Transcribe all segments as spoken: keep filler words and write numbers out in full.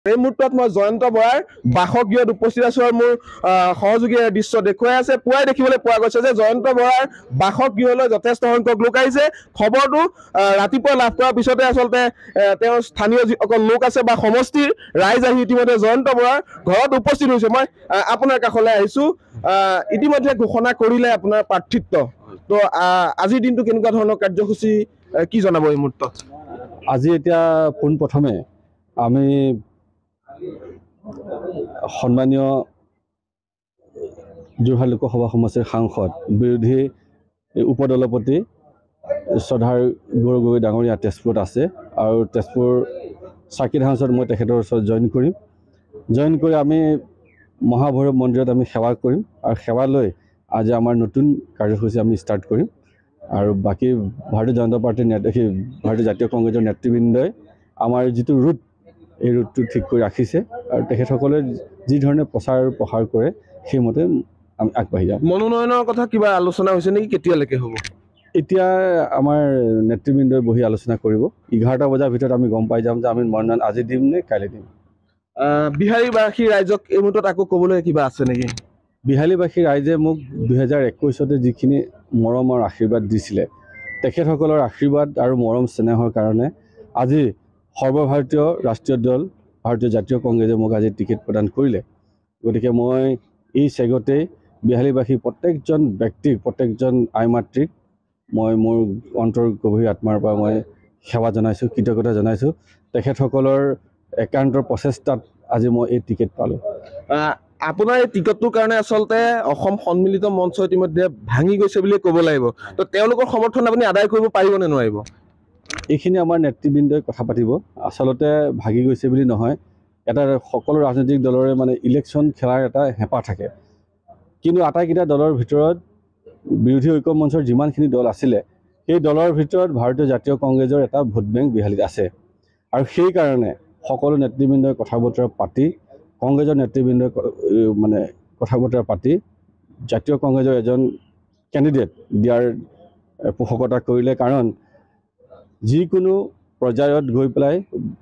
এই মুহূৰ্তত মই জয়ন্ত বৰাৰ বাসগৃহত উপস্থিত আছো আৰু মোৰ সহযোগীয়ে দৃশ্য দেখুৱাই আছে। পুৱাই দেখিবলৈ পোৱা গৈছে যে জয়ন্ত বৰাৰ বাসগৃহলৈ যথেষ্ট সংখ্যক লোক আহিছে। খবৰটো ৰাতিপুৱা লাভ কৰাৰ পিছতে আচলতে তেওঁৰ স্থানীয় যিসকল লোক আছে বা সমষ্টিৰ ৰাইজ আহি ইতিমধ্যে জয়ন্ত বৰাৰ ঘৰত উপস্থিত হৈছে। মই আপোনাৰ কাষলৈ আহিছো। ইতিমধ্যে ঘোষণা কৰিলে আপোনাৰ প্ৰাৰ্থিত্ব, তো আজিৰ দিনটো কেনেকুৱা ধৰণৰ কাৰ্যসূচী কি জনাব এই মুহূৰ্তত? আজি এতিয়া পোনপ্ৰথমে আমি সন্মানীয় যোৰহাট লোকসভা সমষ্টিৰ সাংসদ বিৰোধী উপদলপতি শ্ৰদ্ধাৰ গৌৰৱ গগৈ ডাঙৰীয়া তেজপুৰত আছে আৰু তেজপুৰ চাৰ্কিট হাউচত মই তেখেতৰ ওচৰত জইন কৰিম। জইন কৰি আমি মহাভৈৰৱ মন্দিৰত আমি সেৱা কৰিম আৰু সেৱা লৈ আজি আমাৰ নতুন কাৰ্যসূচী আমি ষ্টাৰ্ট কৰিম। আৰু বাকী ভাৰতীয় জনতা পাৰ্টীৰ নেতা ভাৰতীয় জাতীয় কংগ্ৰেছৰ নেতৃবৃন্দই আমাৰ যিটো ৰুট এই ৰুটটো ঠিক কৰি ৰাখিছে আৰু তেখেতসকলে যি ধৰণে প্ৰচাৰ প্ৰসাৰ কৰে সেইমতে আমি আগবাঢ়ি যাম। মনোনয়নৰ কথা কিবা আলোচনা হৈছে নেকি? কেতিয়ালৈকে হ'ব? এতিয়া আমাৰ নেতৃবৃন্দই বহি আলোচনা কৰিব। এঘাৰটা বজাৰ ভিতৰত আমি গম পাই যাম যে আমি মনোনয়ন আজি দিম নে কাইলৈ দিম। বিহাৰীবাসী ৰাইজক এই মুহূৰ্তত আকৌ ক'বলৈ কিবা আছে নেকি? বিহালীবাসী ৰাইজে মোক দুহেজাৰ একৈছতে যিখিনি মৰম আৰু আশীৰ্বাদ দিছিলে, তেখেতসকলৰ আশীৰ্বাদ আৰু মৰম স্নেহৰ কাৰণে আজি সৰ্বভাৰতীয় ৰাষ্ট্ৰীয় দল ভাৰতীয় জাতীয় কংগ্ৰেছে মোক আজি টিকেট প্ৰদান কৰিলে। গতিকে মই এই চেগতেই বিহালীবাসী প্ৰত্যেকজন ব্যক্তিক প্ৰত্যেকজন আই মাতৃক মই মোৰ অন্তৰ গভীৰ আত্মাৰ পৰা মই সেৱা জনাইছোঁ, কৃতজ্ঞতা জনাইছোঁ। তেখেতসকলৰ একান্তৰ প্ৰচেষ্টাত আজি মই এই টিকেট পালোঁ। আপোনাৰ এই টিকটটোৰ কাৰণে আচলতে অসম সন্মিলিত মঞ্চ ইতিমধ্যে ভাঙি গৈছে বুলিয়ে ক'ব লাগিব। তো তেওঁলোকৰ সমৰ্থন আপুনি আদায় কৰিব পাৰিব নে নোৱাৰিব? এইখিনি আমাৰ নেতৃবৃন্দই কথা পাতিব। আচলতে ভাগি গৈছে বুলি নহয়, এটা সকলো ৰাজনৈতিক দলৰে মানে ইলেকশ্যন খেলাৰ এটা হেঁপাহ থাকে। কিন্তু আটাইকেইটা দলৰ ভিতৰত বিৰোধী ঐক্য মঞ্চৰ যিমানখিনি দল আছিলে সেই দলৰ ভিতৰত ভাৰতীয় জাতীয় কংগ্ৰেছৰ এটা ভোট বেংক বিহালীত আছে আৰু সেইকাৰণে সকলো নেতৃবৃন্দই কথা বতৰা পাতি কংগ্ৰেছৰ নেতৃবৃন্দই মানে কথা বতৰা পাতি জাতীয় কংগ্ৰেছৰ এজন কেণ্ডিডেট দিয়াৰ পোষকতা কৰিলে। কাৰণ যিকোনো পৰ্যায়ত গৈ পেলাই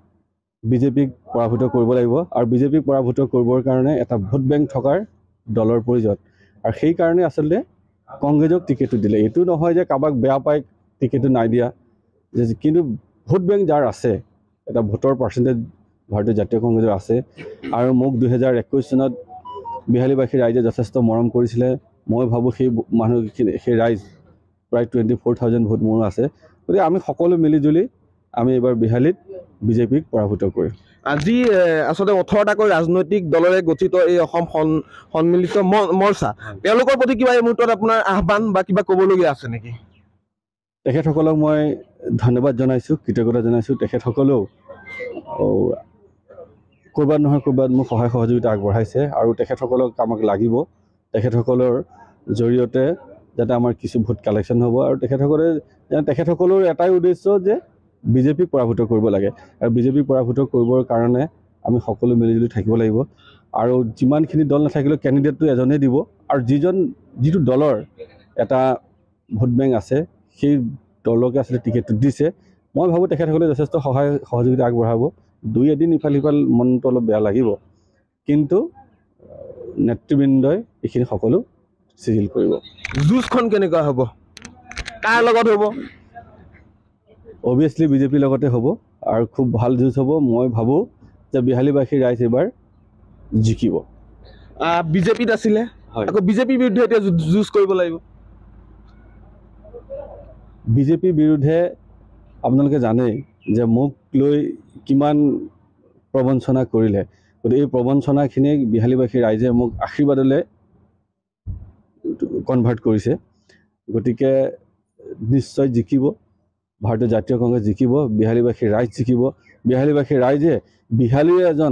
বিজেপিক পৰাভূত কৰিব লাগিব আৰু বিজেপিক পৰাভূত কৰিবৰ কাৰণে এটা ভোট বেংক থকাৰ দলৰ প্ৰয়োজন আৰু সেইকাৰণে আচলতে কংগ্ৰেছক টিকেটটো দিলে। এইটো নহয় যে কাৰোবাক বেয়া পাই টিকেটটো নাই দিয়া, কিন্তু ভোট বেংক যাৰ আছে, এটা ভোটৰ পাৰ্চেণ্টেজ ভাৰতীয় জাতীয় কংগ্ৰেছৰ আছে। আৰু মোক দুহেজাৰ একৈছ চনত বিহালীবাসী ৰাইজে যথেষ্ট মৰম কৰিছিলে। মই ভাবোঁ সেই মানুহখিনি সেই ৰাইজ প্ৰায় টুৱেণ্টি ফ'ৰ থাউজেণ্ড ভোট মোৰো আছে। গতিকে আমি সকলো মিলিজুলি আমি এইবাৰ বিহালীত বিজেপিক পৰাভূত কৰিম। আজি আচলতে ওঠৰটাকৈ ৰাজনৈতিক দলেৰে গঠিত এই অসম সন্মিলিত মৰ্চা, তেওঁলোকৰ প্ৰতি কিবা এই মুহূৰ্তত আপোনাৰ আহ্বান বা কিবা ক'বলগীয়া আছে নেকি? তেখেতসকলক মই ধন্যবাদ জনাইছোঁ, কৃতজ্ঞতা জনাইছোঁ। তেখেতসকলেও ক'ৰবাত নহয় ক'ৰবাত মোক সহায় সহযোগিতা আগবঢ়াইছে আৰু তেখেতসকলক আমাক লাগিব। তেখেতসকলৰ জৰিয়তে যাতে আমাৰ কিছু ভোট কালেকশ্যন হ'ব আৰু তেখেতসকলে তেখেতসকলৰ এটাই উদ্দেশ্য যে বিজেপিক পৰাভূত কৰিব লাগে আৰু বিজেপিক পৰাভূত কৰিবৰ কাৰণে আমি সকলো মিলিজুলি থাকিব লাগিব। আৰু যিমানখিনি দল নাথাকিলেও কেণ্ডিডেটটো এজনেই দিব আৰু যিজন যিটো দলৰ এটা ভোট বেংক আছে সেই দলকে আচলতে টিকেটটো দিছে। মই ভাবোঁ তেখেতসকলে যথেষ্ট সহায় সহযোগিতা আগবঢ়াব। দুই এদিন ইফাল সিফাল মনটো অলপ বেয়া লাগিব, কিন্তু নেতৃবৃন্দই এইখিনি সকলো চিজিল কৰিব। যুঁজখন কেনেকুৱা হ'ব? কাৰ লগত হ'ব? অভিয়াছলি বিজেপিৰ লগতে হ'ব আৰু খুব ভাল যুঁজ হ'ব। মই ভাবোঁ যে বিহালীবাসীৰ ৰাইজ এইবাৰ জিকিব। বিজেপিত আছিলে, আকৌ বিজেপিৰ বিৰুদ্ধে এতিয়া যুঁজ কৰিব লাগিব। বিজেপিৰ বিৰুদ্ধে আপোনালোকে জানেই যে মোক লৈ কিমান প্ৰবঞ্চনা কৰিলে। গতিকে এই প্ৰবঞ্চনাখিনি বিহালীবাসী ৰাইজে মোক আশীৰ্বাদলৈ কনভাৰ্ট কৰিছে। গতিকে নিশ্চয় জিকিব, ভাৰতীয় জাতীয় কংগ্ৰেছ জিকিব, বিহালীবাসীৰ ৰাইজ জিকিব। বিহালীবাসীৰ ৰাইজে বিহালীৰ এজন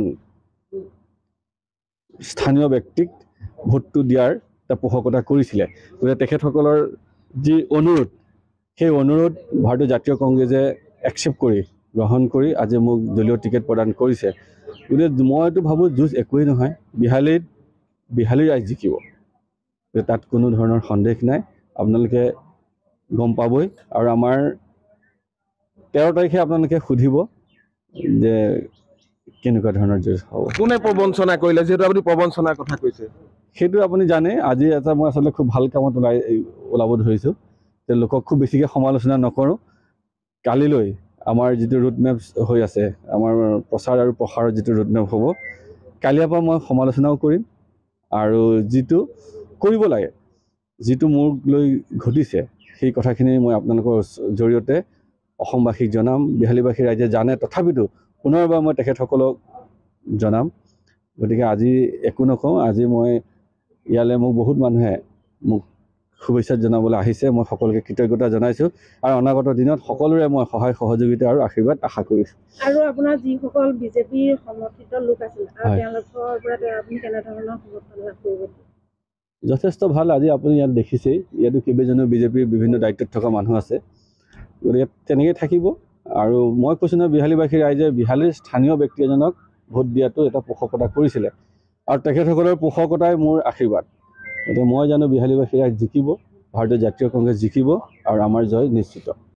স্থানীয় ব্যক্তিক ভোটটো দিয়াৰ এটা পোষকতা কৰিছিলে। গতিকে তেখেতসকলৰ যি অনুৰোধ, সেই অনুৰোধ ভাৰতীয় জাতীয় কংগ্ৰেছে একচেপ্ট কৰি গ্ৰহণ কৰি আজি মোক দলীয় টিকেট প্ৰদান কৰিছে। গতিকে মইতো ভাবোঁ যুঁজ একোৱেই নহয়, বিহালীত বিহালীৰ ৰাইজ জিকিব। তাত কোনো ধৰণৰ সন্দেহ নাই, আপোনালোকে গম পাবই। আৰু আমাৰ তেৰ তাৰিখে আপোনালোকে সুধিব যে কেনেকুৱা ধৰণৰ জয় হ'ব কোনে প্ৰবঞ্চনা কৰিলে যিহেতু আপুনি প্ৰবঞ্চনাৰ কথা কৈছে সেইটো আপুনি জানে আজি এটা মই আচলতে খুব ভাল কামত ওলাই ওলাব ধৰিছোঁ যে লোকক খুব বেছিকৈ সমালোচনা নকৰোঁ কালিলৈ আমাৰ যিটো ৰুটমেপ হৈ আছে আমাৰ প্ৰচাৰ আৰু প্ৰসাৰৰ যিটো ৰুটমেপ হ'ব কালিৰ পৰা মই সমালোচনাও কৰিম আৰু যিটো কৰিব লাগে যিটো মোক লৈ ঘটিছে সেই কথাখিনি মই আপোনালোকৰ জৰিয়তে অসমবাসীক জনাম বিহালীবাসী ৰাইজে জানে তথাপিতো পুনৰবাৰ মই তেখেতসকলক জনাম গতিকে আজি একো নকওঁ আজি মই ইয়ালৈ মোক বহুত মানুহে মোক শুভেচ্ছা জনাবলৈ আহিছে মই সকলোকে কৃতজ্ঞতা জনাইছোঁ আৰু অনাগত দিনত সকলোৰে মই সহায় সহযোগিতা আৰু আশীৰ্বাদ আশা কৰিছোঁ আৰু আপোনাৰ যিসকল বিজেপিৰ সমৰ্থিত লোক আছিল আৰু তেওঁলোকৰ পৰা আপুনি কেনেধৰণৰ সমৰ্থন লাভ কৰিব যথেষ্ট ভাল আজি আপুনি ইয়াত দেখিছেই ইয়াতো কেইবাজনো বিজেপিৰ বিভিন্ন দায়িত্বত থকা মানুহ আছে গতিকে তেনেকৈ থাকিব আৰু মই কৈছোঁ নহয় বিহালীবাসী ৰাইজে বিহালীৰ স্থানীয় ব্যক্তি এজনক ভোট দিয়াটো এটা পোষকতা কৰিছিলে আৰু তেখেতসকলৰ পোষকতাই মোৰ আশীৰ্বাদ গতিকে মই জানো বিহালীবাসী ৰাইজ জিকিব ভাৰতীয় জাতীয় কংগ্ৰেছ জিকিব আৰু আমাৰ জয় নিশ্চিত